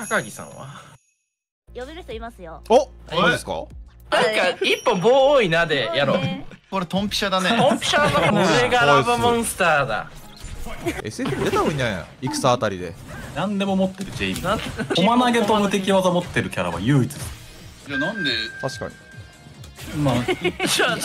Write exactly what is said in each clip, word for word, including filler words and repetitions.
高木さんは呼べる人いますよ。 お、マジですか？ なんか一本棒多いなでやろう。 これトンピシャだね。 トンピシャの俺がラブモンスターだ。 エスエフ 出た方がいいんじゃないの？戦あたりで。 何でも持ってるジェイミー。駒投げと無敵技持ってるキャラは唯一です。 いやなんで？ 確かに。 まあじゃあな。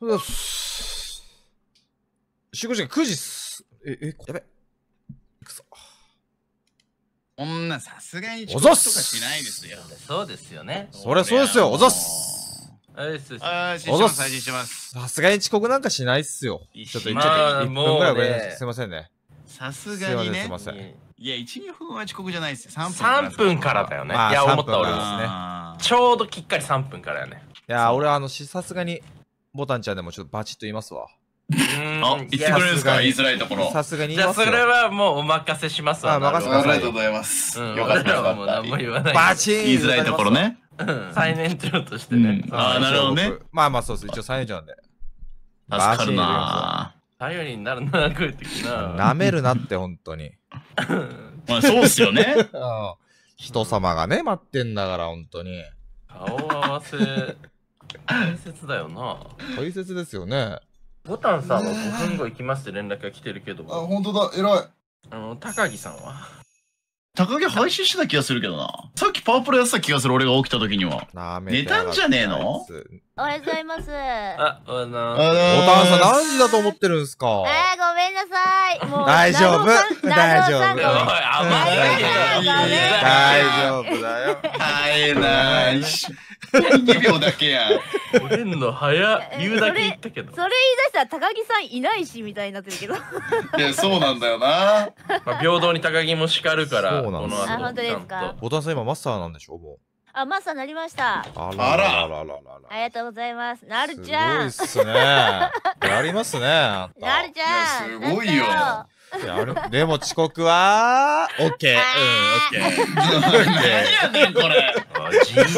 集合時間くじっす。え、え、やべ。くそ。 こんなさすがに遅刻とかしないですよ。 そうですよね。 そりゃそうですよ。おざっす。 あれです。 ああ、します。します。 さすがに遅刻なんかしないっすよ。ちょっと言っちゃっていっぷんぐらい遅れました。すいませんね。 さすがにね。 すいません。 いや、いち、にふんは遅刻じゃないっすよ。さんぷん。 さんぷんからだよね。いや、思った俺は。ちょうどきっかりさんぷんからやね。 いや、俺はあの、さすがに、ボタンちゃんでもちょっとバチッと言いますわ。 あ、言ってくれるんですか？言いづらいところ。 さすがに言いますよ。 じゃあそれはもうお任せしますわ。 あ、任せてください。 ありがとうございます。 よかった。もう何も言わない。 バチン言いづらいところね。 最年長としてね。 ああ、なるほどね。 まあまあそうです。一応最年長なんで。 助かるな。 頼りになるな、こういう時な。 なめるなって本当に。 まあそうっすよね。 人様がね、待ってんだから本当に。 顔合わせ大切だよな。 大切ですよね。 ボタンさんはごふんご行きますって連絡が来てるけど。 あ、本当だ、偉い。 あの、高木さんは高木配信してた気がするけどな。さっきパワープロやってた気がする、俺が起きた時には。寝たんじゃねえの？ おはようございます。 あ、あのボタンさん何時だと思ってるんすか？ あー、ごめんなさい。もう大丈夫大丈夫おい、甘い大丈夫だよ。 はいないし。にびょうだけや。 折れんの早っ。言うだけ言ったけど。 それ言い出したら高木さんいないしみたいになってるけど。 いや、そうなんだよな。 まあ平等に高木も叱るから。 そうなんですよ。 あ、本当ですか。 ボタンさん今マスターなんでしょもう。 あ、マスターなりました。 あらららららら。 ありがとうございます。なるちゃん。 すごいっすね。やりますね。なるちゃん。 すごいよ。 でも遅刻はオッケー。うん、オッケー。 何やねんこれ。 じじい。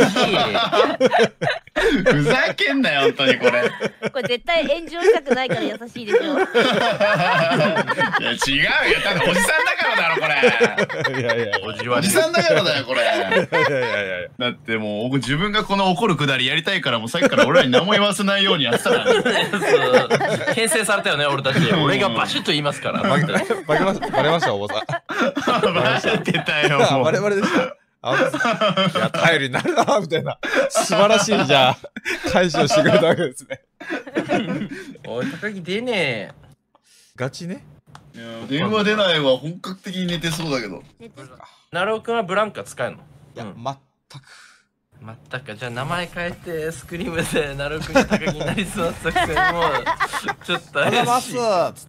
ふざけんなよ本当にこれ。 これ絶対炎上したくないから優しいでしょ。いや違うよ。 ただおじさんだからだろこれ。 いやいやおじわおじさんだからだよこれ。 いやいやいや。 だってもう自分がこの怒るくだりやりたいからもうさっきから俺らに何も言わせないようにやってたから。 牽制されたよね俺たち。俺がバシッと言いますから。 バレましたバレましたおばさん。 バレてたよ。 バレバレでした。あ、いや頼りになるなみたいな素晴らしいじゃあ解消してくれたわけですね。 おい高木出ねえ。 ガチね。 いや電話出ないわ。本格的に寝てそうだけど。 なるおくんはブランカ使えるの？ いや全く。 全くか。じゃあ名前変えてスクリームでなるおくんが高木になりそうな作戦もちょっと怪しい。 あざますーっつって。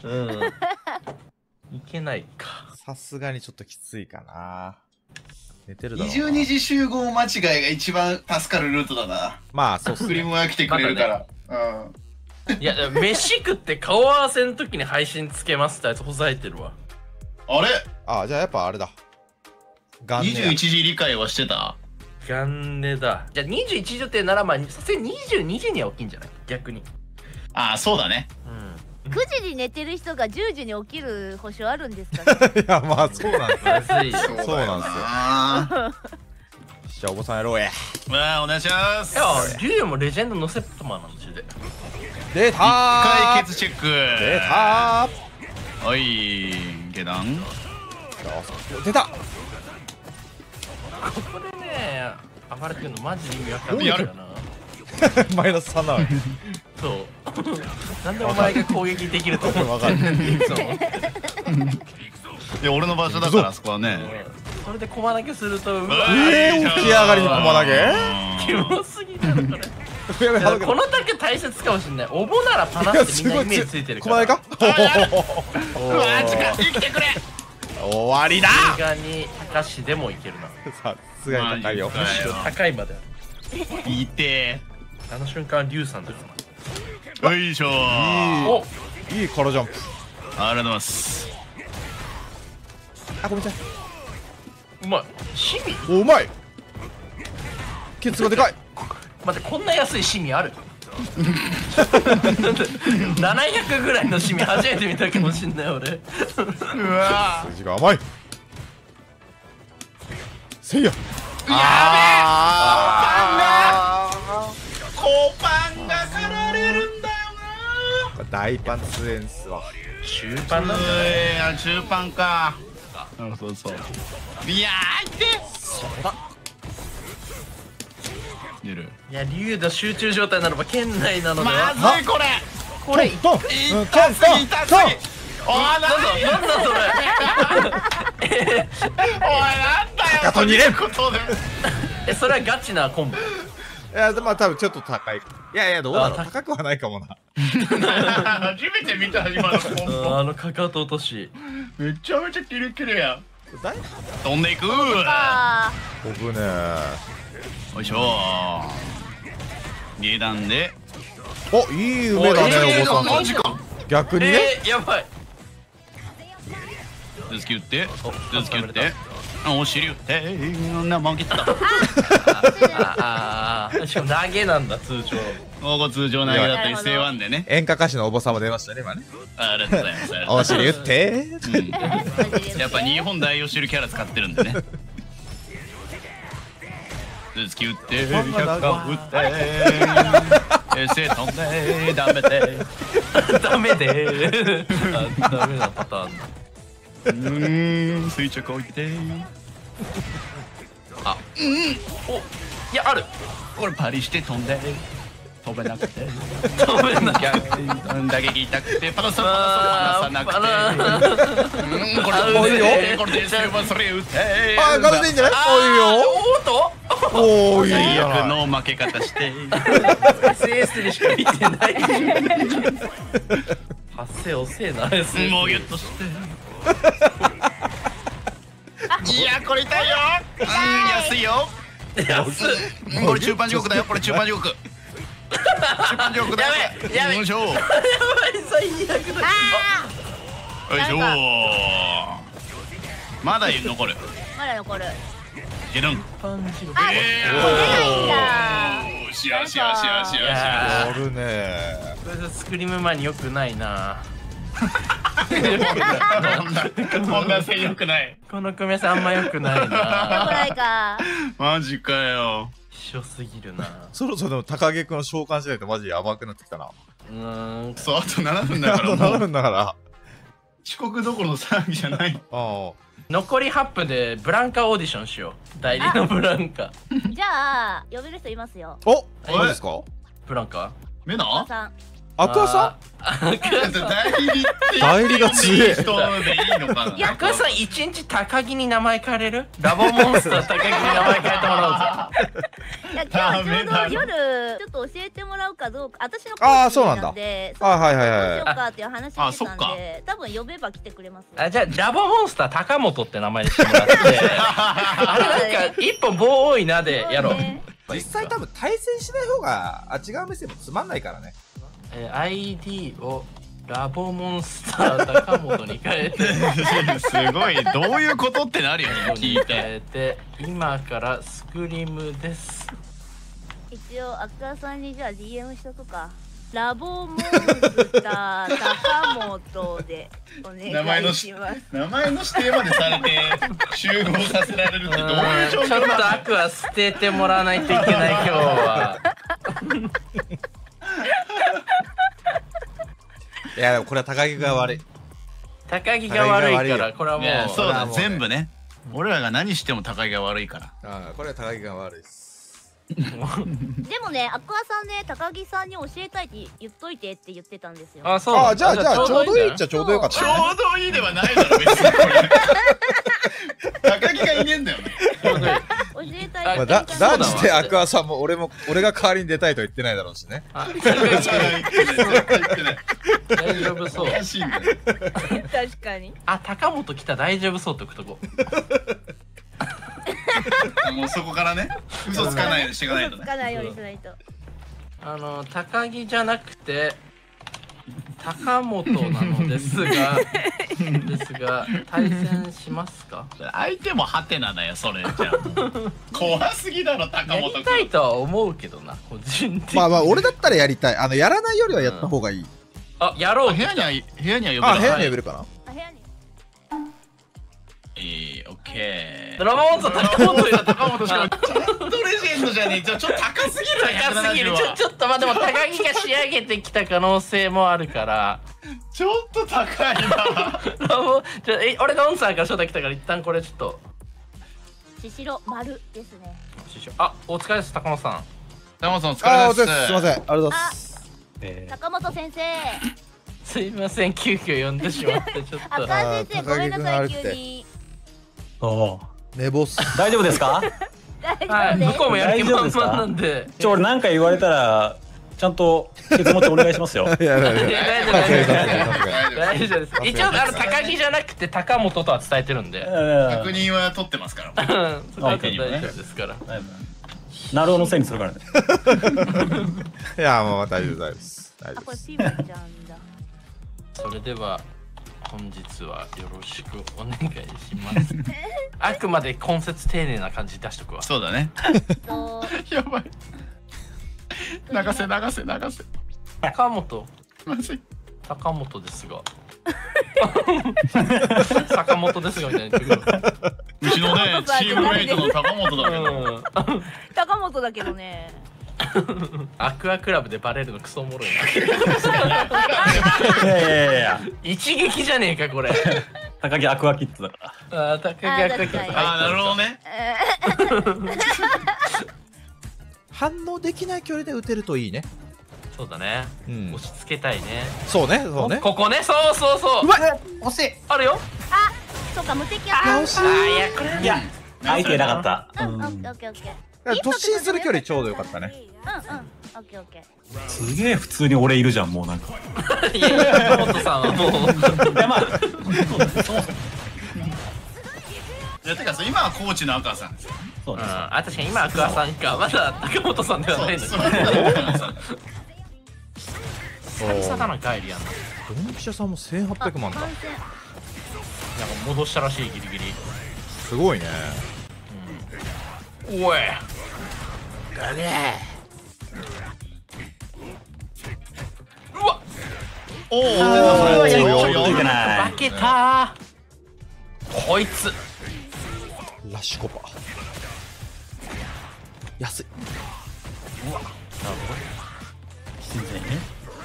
うん。いけないか。 さすがにちょっときついかな。寝てるだろうな。 にじゅうにじ集合間違いが一番助かるルートだな。 まあそうっすね。 スクリームが来てくれるから。 うん。いや飯食って顔合わせの時に配信つけますってやつほざいてるわ。 あれ？ あ、じゃあやっぱあれだ。 にじゅういちじ理解はしてた？ 元年だ。じゃあにじゅういちじ予定ならまあさすがににじゅうにじには起きんじゃない？逆に。 ああそうだね。 うん。 くじに寝てる人がじゅうじに起きる保証あるんですかね。 いやまあそうなんですよ。 まずいよ。 そうなんですよ。じゃあおばさんやろうや。 まあお願いします。 いやリュウもレジェンドのセットマンなんで。 出たー。 解決チェック。 出たー。はい、下段。 出た。 ここでね、暴れてるのマジで意味わかんないからな。 マイナスさんなのに。 そう。なんでお前が攻撃できると思う？ わかんない。 いや俺の場所だからあそこはね。 それで駒投げするとうわええ起き上がりに駒投げ？ キモすぎだろこれ。このタク大切かもしれない。おぼならパナってみんなイメージついてるから。 駒投げか？ うわー近い生きてくれ。 終わりだ。 さすがに高しでもいけるな。 さすがに高いよ。 むしろ高いまである。 いてあの瞬間リュウさんとか。 よいしょー。 おいいカラジャンプ。 ありがとうございます。 あ、ごめんなさい。 うまい。シミ。 お、うまい。ケツがでかい。 待ってこんな安いシミある？ななひゃくぐらいのシミ初めて見たかもしんない俺。 うわ数字が甘い。 せいや。 あーコパンが狩られるんだよな。 大パンツエンスは終盤なんだね。 いや中パンか。そうそう。いやーいって出る。 いや竜が集中状態なのば圏内なのでまは。 ずいこれ。 これトン痛すぎ痛すぎ。おいなんだなんだそれ。 おいなんだよ。 かとに連ことで。 えそれはガチなコンボ。 いやまあ多分ちょっと高い。いやいやどうだろう。 あ高くはないかもな。 初めて見た今のコンボ。 あのかかと落とし。 めちゃめちゃキレキレやん。 だい飛んでいく。 あ飛ぶね。 よいしょ。下段で。 おいい夢だねお坊さん。 マジか。 逆にね。 えー、やばい。 頭突き打って頭突き打ってお尻打ってな負けた。 あああしかも投げなんだ通常。 ここ通常投げだった一斉ワンでね。 演歌歌手のお坊さんも出ましたね今ね。 ありがとうございます。 お尻打ってうんやっぱ日本代表してるキャラ使ってるんでね。頭突き打ってひゃくかん打ってエセ飛んでダメでダメであダメなパターンだ。 うーん垂直置いてあうんおいやある。 これパリして飛んで飛べなくて飛べない。 打撃痛くてパラサあパラサパラさなくてうんこれおいよこれでそれはそれ打ってあガルでいいんじゃない。おいよ。 おっとおーいい最や悪の負け方してエスエス でしか見てない。発生遅えな エスエス。 もうギュッとしていやこれ痛いよ。うん安いよ。 安い。 うんこれ中盤地獄だよ。これ中盤地獄中盤地獄だよ。 やべやべよいしょよいしやばい最悪だ。 ょまだ残る。 まだ残る。 ゲルンパンチあ、 え出ないんだ。 ーよしよしよしよしよし。 やるね。 これスクリーム前によくないな。 こんな性良くない。 この組み合わせあんまよくないよくな。 ないか。 マジかよ。 一緒すぎるな。 そろそろでも高木君の召喚しないとマジやばくなってきたな。 うーん。 そうあとななふんだあとななからもうふんだから。 遅刻どころの騒ぎじゃない。 あ残りはっぷんでブランカオーディションしよう。代理のブランカ。 じゃあ呼べる人いますよ。 あ。おいいですか。 ブランカメナお母さん。 アクアさん。 んアクアさん。 代理って代理が強い人でいいのかな。 いや、アクアさん一日高木に名前変えれる？ラボモンスター高木に名前変えてもらいや今日ちょうダメだど夜ちょっと教えてもらうかどうか、私のコあーーチなそうなんだんで、 あはいはいどうはいしようかっていう話あしてたんそっで、多分呼べば来てくれますよ。 おうぜ。あ、じゃあラボモンスター高本って名前にしてもらって。あれなんか一本棒多いなでやろう。 そうね実際多分対戦しない方があ違う目線もつまんないからね。 えー、アイディー をラボモンスター高本に変えてすごいどういうことってなるよね聞いて。 変えて今からスクリムです。 一応アクアさんにじゃあ ディーエム しとくか。ラボモンスター高本でお願いします。 名前の指定までされて集合させられるってどういう状況ちょっとなアクア捨ててもらわないといけない今日は。 いやでもこれは高木が悪い。 高木が悪いからこれはの。 もういやそうだこれはもうね全部ね。俺らが何しても高木が悪いから。 ああこれは高木が悪いです。 でもね、アクアさんね、高木さんに教えたいって言っといてって言ってたんですよ。 あ、そう。 ああじゃあじゃあちょうどいいっちゃゃちょうどよかったね。 ちょうどいいではないだろ別にこれ。高木がいねえんだよね。 ちょうどいい。 教えたいまあ、 ってだ言ってたんです断じてアクアさんも俺も俺が代わりに出たいとは言ってないだろうしね。 あ言ってない言ってない。 大丈夫そうお。かしいんだよ。 確かに。 あ、高本来た大丈夫そうってとこ。 もうそこからね嘘つかないようにしていかないとね。 嘘つかないようにしないと。 あの高木じゃなくて高本なのですがですが対戦しますか？ 相手もハテナだよそれじゃあ。怖すぎだろ高や本りたい君。 とは思うけどな、個人的に。 まあまあ俺だったらやりたい。あのやらないよりはやった方がいい。 あ、やろう。 部屋には部屋には呼べあ部屋ない。 に呼べるかな。 あ、部屋に。 えー、オッケケー。 ドラゴンズ高本よ高本しか。 ちょっとレジェンドじゃねえ。ちょっと高すぎる。 高すぎる。ちょちょっとまあでも高木が仕上げてきた可能性もあるから。 ちょっと高いな。 じゃえ俺がオンさんから招待来たから一旦これちょっと。 ししろ丸ですね。 あお疲れです、高本さん。 高本さんお疲れです。 すみません、ありがとうございます。 高本先生。 すいません、急遽呼んでしまってちょっと。 赤先生ごめんなさい急に。 お寝坊す。 大丈夫ですか？ はい、向こうもやる気満々なんで。 ちょ俺なんか言われたらちゃんとケツ持ちお願いしますよ。 大丈夫大丈夫です。一応あの高木じゃなくて高本とは伝えてるんで。 確認は取ってますから。 そこは大丈夫ですから。 なるおのせいにするからね。 いやもう大丈夫大丈夫です。 あこれピーマンちゃんだ。 それでは本日はよろしくお願いします。あくまで根節丁寧な感じ出しとくわ。 そうだね。やばい。流せ流せ流せ。 高本。 まずい。 高本ですが。坂本ですがみたいな。 うちのねチームメイトの高本だけど。 高本だけどね。 アクアクラブでバレるのクソおもろいな。いやいやいや一撃じゃねえかこれ。 高木アクアキッズだから。 ああ高木アクアキッズ。 ああなるほどね。 反応できない距離で打てるといいね。 そうだね。押し付けたいね。 そうねそうね。 ここねそうそうそう。 うまい。 惜しい。 あるよ。 あそうか無敵やった。 よし。 あいやこれいや相手なかった。 うんオッケーオッケーオッケー。 突進する距離ちょうどよかったね。 うんうんオッケーオッケー。 すげえ普通に俺いるじゃんもうなんか。 いやいや高本さんはもう。 いやまあ。 いやてか今はコーチの赤さん。 そうです。 あ確かに今アクアさんかまだ高本さんではないのに。久々だなガイリアン。 ドンピシャさんもせんはっぴゃくまんだ。 なんか戻したらしいギリギリ。 すごいね。 おい。ガレー。うわ。 おお。 負けた。こいつ。 ラッシュコパ。安い。 うわ。なるほど。 全然ね。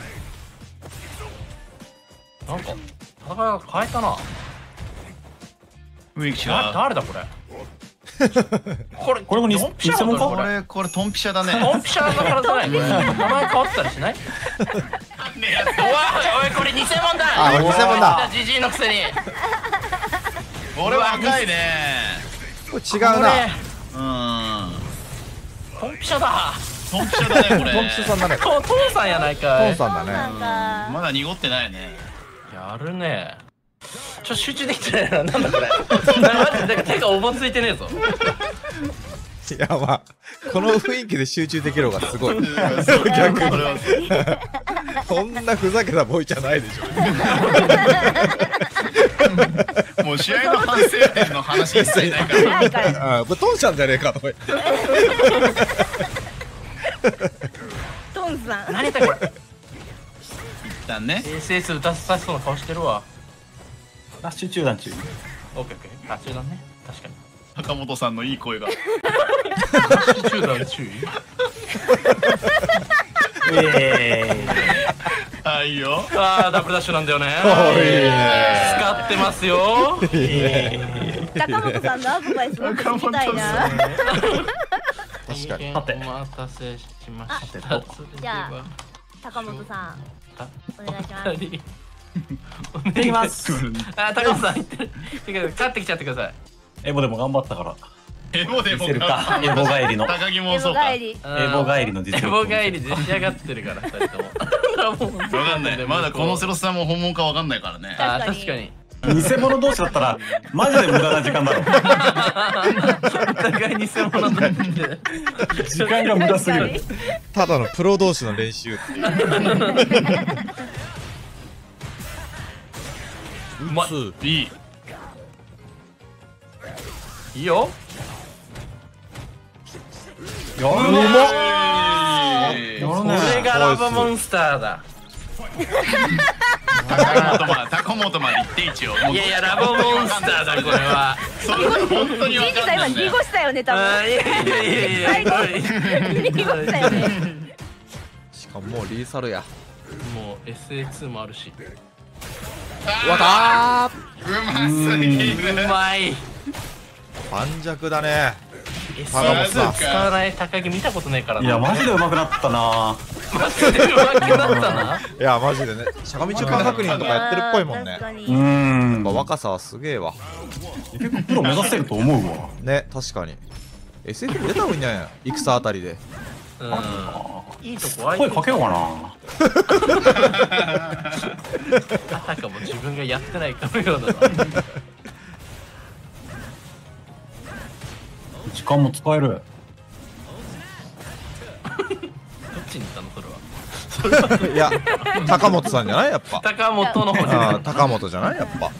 なんか戦いが変えたな。 雰囲気が。 誰だこれ。これこれも偽物か。 これこれトンピシャだね。 トンピシャだからじゃない。名前変わったりしない？おいおいこれ偽物だ。 あ偽物だ。 ジジイのくせに。 俺は赤いね。 これ違うな。 うん。 トンピシャだ。 トンピシャだねこれ。 トンピシャさんだね。 トンさんやないかい。 トンさんだね。まだ濁ってないね。 やるね。ちょっと集中できてないな。なんだこれ。マジで手がおぼついてねえぞ。 いやまあこの雰囲気で集中できるのがすごい。逆にこんなふざけたボイじゃないでしょ。もう試合の反省点の話一切ないから。 あこれトンちゃんじゃねえかとか言って。 トンさん。 何だこれ。 一旦ね。 エスエス打たさそうな顔してるわ。 ラッシュ中断中。 オッケーオッケー。あ中断ね。確かに。 高本さんのいい声が。 中断注意。 あいいよ。 ああダブルダッシュなんだよね。使ってますよ。 高本さんのアドバイスも聞きたいな。 確かに。 お待たせしました。 じゃあ高本さんお願いします。 行ってきます。あ高本さん行ってる。勝ってきちゃってください。 エボでも頑張ったから。 エボでもエボ帰りの。 高木もそうか。 エボ帰りの実力。エボ帰りで仕上がってるから二人とも。 わかんない。まだこのセロスさんも本物かわかんないからね。 あ確かに。 偽物同士だったらマジで無駄な時間だろ。 お互い偽物だって。 時間が無駄すぎる。 ただのプロ同士の練習っていう。 うまい。いい。いいよ。 やるね。これがラブモンスターだ。 高本まで行って一応。 いやいやラボモンスターだこれは。 それ本当に分かんない。 今濁したよね多分。 いやいやいやいや。 濁したよね。 しかももうリーサルや。 もう エスエーツー もあるし。 わたうますぎる。 うまい。 盤石だね。 エスエーツー 使わない高木見たことないからな。 いやマジで上手くなったな。 マジで上手くなったな。 いやマジでね、しゃがみ中間確認とかやってるっぽいもんね。 うーん。 若さはすげえわ。 結構プロ目指せると思うわ。 ね、確かに エスエフ 出た方がいいんじゃないの、戦あたりで。 うん。いいとこあ声かけようかな。 あたかも自分がやってないかのような。 時間も使える。 どっちに行ったのそれは。 いや、高本さんじゃないやっぱ。 高本の方じゃない。 ああ、高本じゃないやっぱ。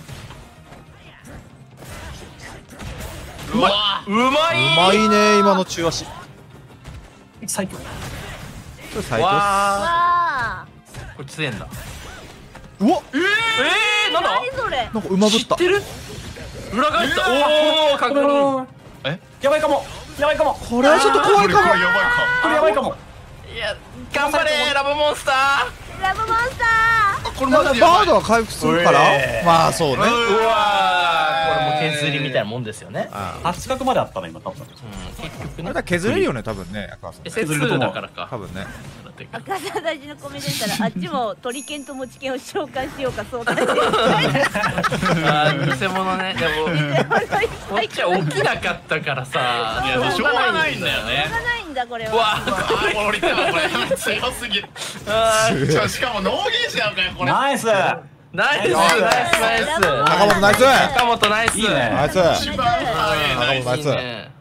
うまいうまい。 うまいね今の中足。 最強。 最強っわわーこれ強えんだ。 す。うわ、 えー、なんだ。 何それ。 なんか馬ぶった。 知ってる。裏返った。おお確認。 え、やばいかも。やばいかも。 これはちょっと怖いかも。 これやばいか。 これやばいかも。 いや頑張れラボモンスター。 ラブモンスタこれまだバードは回復するから。まあそうね。 うわーこれも削りみたいなもんですよね。 八角まであったな今多分。 うん結局ねまだ削れるよね多分ね。 エスエーツー だからか。 多分ね。 赤さ大事のコメントしたらあっちも鳥犬と持ち犬を召喚しようか相談して。 あー偽物ね。でもこっちは起きなかったからさ。 いやしょうがないんだよね。 しょうがないんだこれは。 うわあ降りたわこれ強すぎる。 あーしかも脳原子なのかよこれ。 ナイス。 ナイスナイスナイス。 高本ナイス。 高本ナイス。 いいね。 ナイス。 一番早い。 高本ナイス。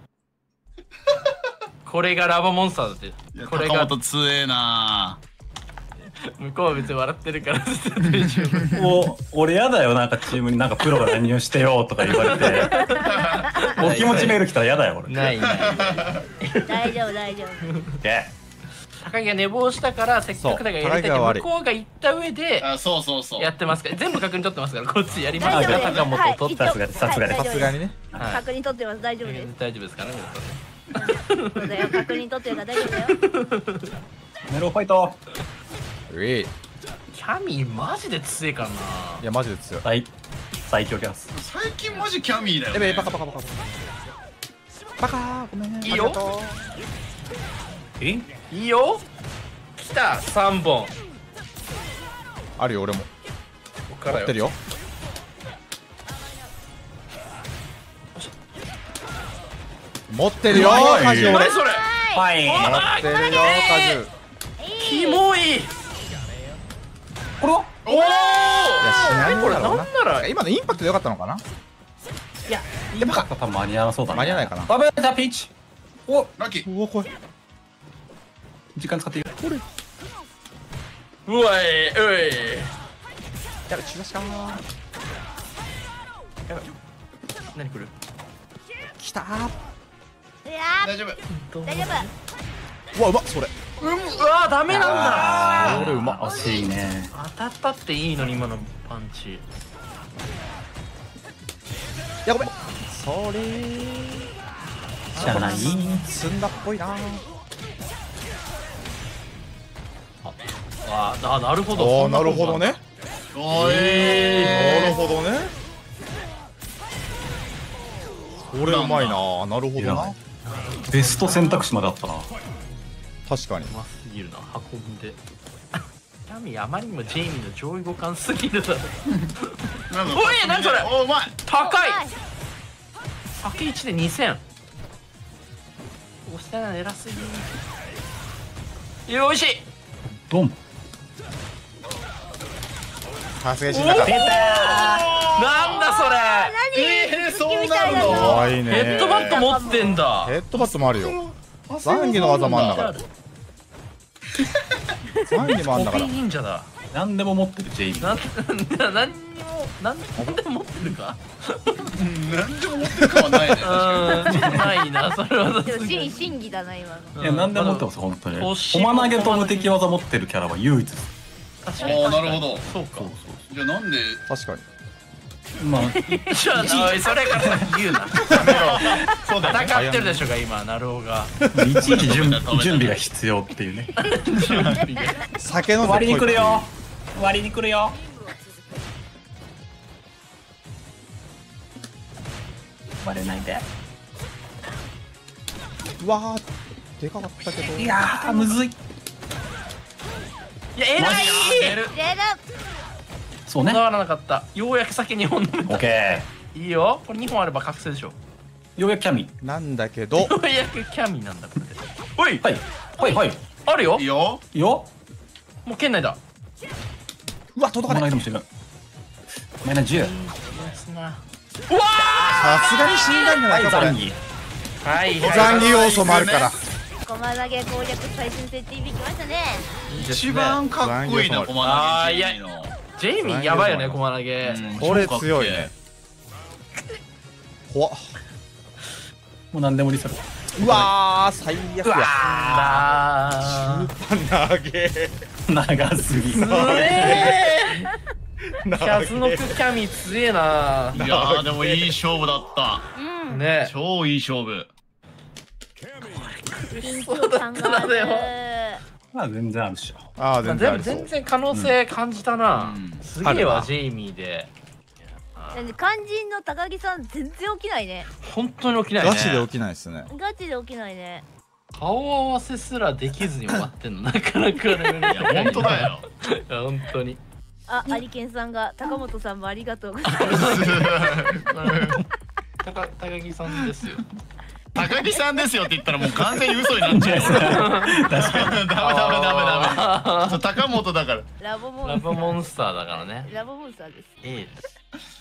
これがラボモンスターだって。これが高本強えな。 向こうは別に笑ってるから大丈夫。 もう俺やだよなんかチームになんかプロが乱入してよとか言われて。お気持ちメール来たらやだよ俺。 ないない。 大丈夫大丈夫。 で、 高木が寝坊したからせっかくだからやりたいって向こうが言った上であそうそうそう。 やってますから全部確認取ってますからこっちやります大丈夫から高本を取ってさすがですさすがですさすがにね。 はい確認取ってます大丈夫です。 大丈夫ですからねそうだよ確認取ってるから大丈夫だよ。 メロファイト。 うい。いキャミーマジで強いからな。 やマジで強い。 最最強キャラス。 最近マジキャミーだよね。 やべえバカバカバカ。バカごめんね。 いいよえ？ いいよ来たさんぼんあるよ俺も。 こっからよ持ってるよ。持ってるよカジュ俺。 何それはい。 持ってるよカジュ。 キモい。 これは？ おおいやしないこれなんんだろうな。 なら今のインパクト良かったのかな。 いや、今か多分間に合わなそうだね。 間に合わないかな。 ダメだピンチ。お、 ラッキー。 うわ怖い。 時間使っていい。 うわいういやべ中足か。 何来るきたー。 いや大丈夫。 ー大丈夫。 うわうまっそれ。 うわダメなんだ。 それうまっ。 惜しいね。 当たったっていいのに今のパンチ。 いやごめん。それー。 じゃない。 積んだっぽいな。 ああなるほど。 ああなるほどね。 おい。 なるほどね。これうまいな。なるほどな。 ベスト選択肢まであったな。 確かに。 うますぎるな運んで。キャミーあまりにもジェイミーの上位互換すぎるだろ。おい何それおうまい。 高い。先いちでにせん。押したら偉すぎ。よいしい。 ドン。 さすがにしなかった。 なんだそれ。 何？ えー好きみたいだぞ。 かわいいね。 ヘッドバット持ってんだ。 ヘッドバットもあるよ。残儀の技もあんだから。残儀もあんだコピーから。 忍者だ。 何でも持ってるジェイミー。 なん何にも何でも持ってるか。 何でも持ってるかはないね。 うんないなそれは。 でも真真偽だな今の。 いや何でも持ってます本当に。 欲しい駒投げ飛ぶ敵技持ってるキャラは唯一です。 確かに。 ああなるほど。 そうか。 じゃあなんで確かに。 まあじゃあおいそれから先言うな。 そうだよね。 戦ってるでしょが今なるおが。 いちいち準準備が必要っていうね。 酒飲んで割りに来るよ。割りに来るよ。割れないで。 うわーでかかったけど。 いやーむずい。 いや偉い。 レルそうね。 こだわらなかった。ようやく酒にほん飲めオッケた。いいよ。これにほんあれば覚醒でしょ。 ー。ようやくキャミ。 なんだけど。 ようやくキャミなんだこれで。おい。 はいはいはい。 あるよいい。よ。 よ。 もう圏内だ。 うわ届かない。 かもしれない。マイナスじゅう。 うわさすがに死んだんじゃないかこれ。 残儀。 はい残儀要素もあるから。 駒投げ攻略最新設定響きましたね。 一番かっこいいな駒投げジェイミーの。 ジェイミーやばいよね駒投げ。 これ強いね。怖っ。 もう何でもリセット。 うわー最悪や。 あ投げ。 長すぎ。 ー。強え。キャスノクキャミ強えな。 いやーでもいい勝負だった。 うんね。 超いい勝負。 緊張感がある。 まあ全然あるっしょ。 ああ全然ありそう全然可能性感じたな。 うんすげえわジェイミーで。 肝心の高木さん全然起きないね。 本当に起きないね。 ガチで起きないですね。 ガチで起きないね。 顔合わせすらできずに終わってんのなかなかレベルいや本当だよ。 いや本当に。 あ、アリケンさんが高本さんもありがとうございます。 高高木さんですよ。 高木さんですよって言ったらもう完全に嘘になっちゃうよ。確かに。ダメダメダメダメ。高本だから。 ラボモンラブモンスターだからね。 ラボモンスターです。 ええです。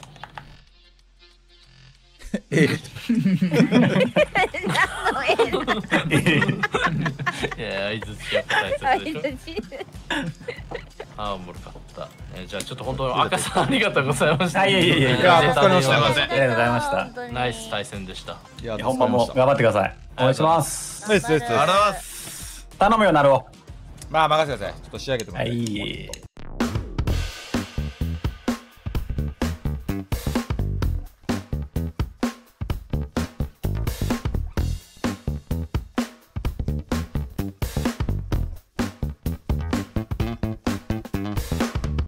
ええ。 何の絵？ いや相槌やっぱ大切でしょ。 相槌ああおもろかった。えーじゃあちょっと本当赤さんありがとうございました。 あいえいえいええーいやネタで助かりましたよすいませんありがとうございました本当にナイス対戦でした。 いや本番も頑張ってください。お願いします。 ですですです。 あらす。 頼むよなるお。 まあ任せてください。ちょっと仕上げてもらはって。 い。